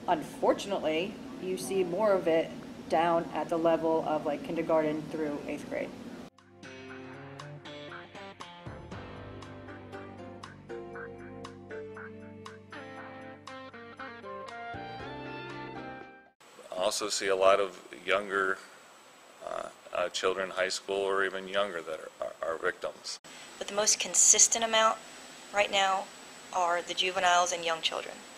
Unfortunately, you see more of it down at the level of like kindergarten through 8th grade. I also see a lot of younger children, high school or even younger, that are victims. But the most consistent amount right now are the juveniles and young children.